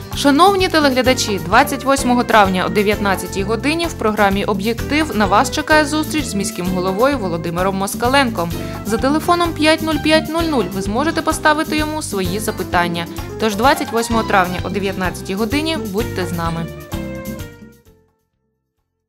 Шановні телеглядачі, 28 травня о 19 годині в програмі «Об'єктив» на вас чекає зустріч з міським головою Володимиром Москаленком. За телефоном 50500 ви зможете поставити йому свої запитання. Тож 28 травня о 19 годині будьте з нами.